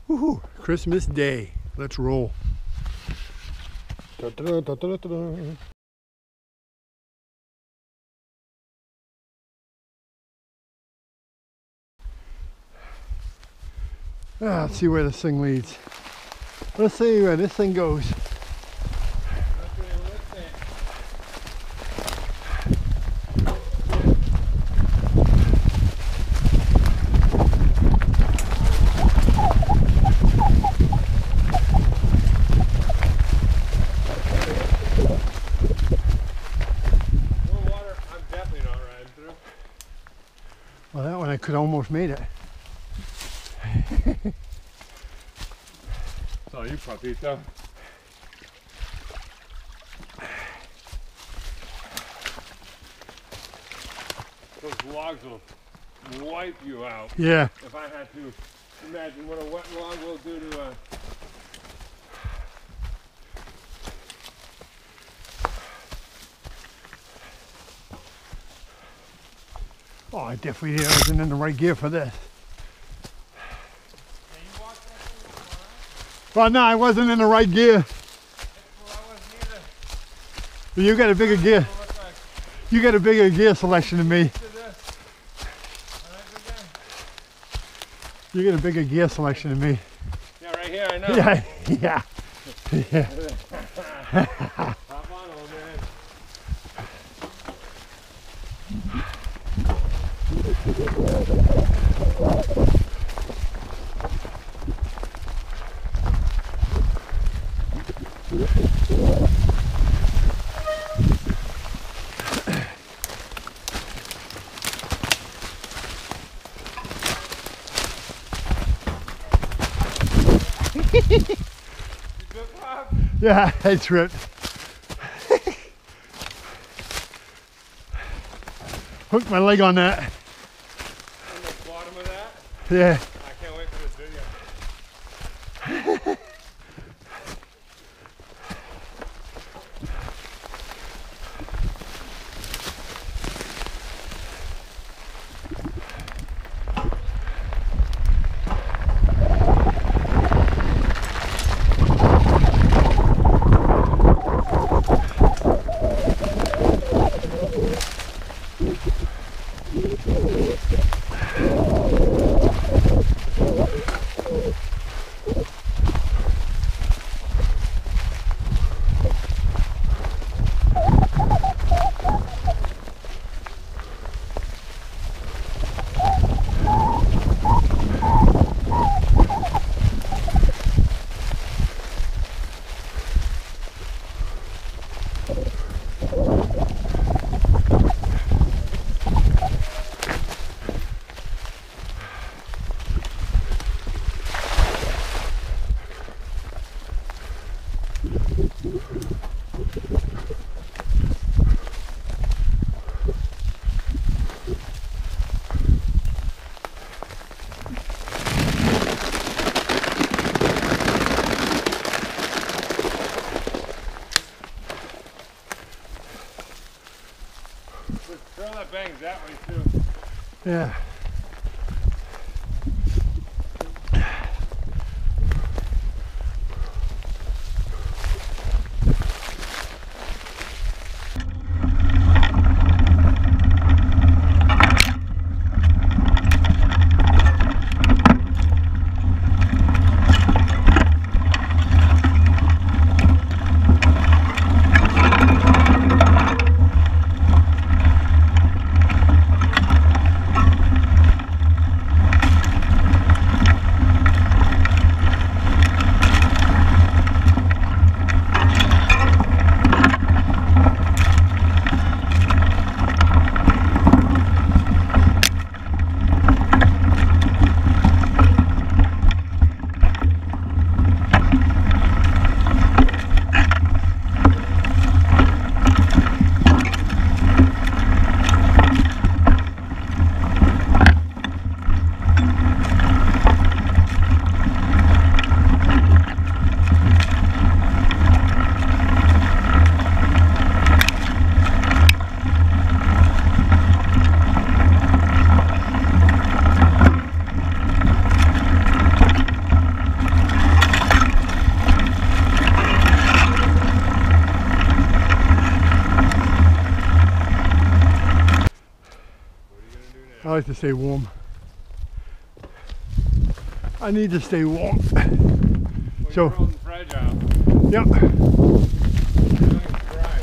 Woohoo! Christmas Day. Let's roll. Da, da, da, da, da, da. Let's see where this thing leads. Let's see where this thing goes. Well, that one I could almost made it. It's all you, Papito. Those logs will wipe you out. Yeah. If I had to imagine what a wet log will do to a... Oh, I definitely wasn't in the right gear for this. Well, no, I wasn't in the right gear. Well, you got a bigger gear. You got a bigger gear selection than me. You got a bigger gear selection than me. Yeah, right here, I know. Yeah, yeah. Yeah. Hop on, old man. Yeah, I tripped. Hooked my leg on that. On the bottom of that? Yeah. I can't wait for this video. Throw that bangs that way too. Yeah. I like to stay warm. I need to stay warm. Well, So, you're old and fragile. yeah. Young and dry.